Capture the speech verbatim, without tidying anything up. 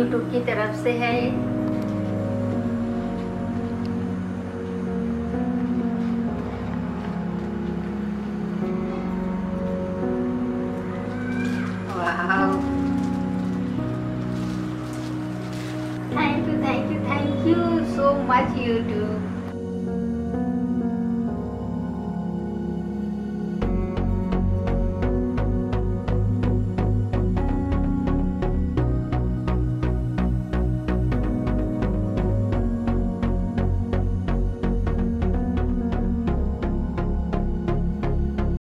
YouTube की तरफ से है। Thank you thank you thank you so much YouTube.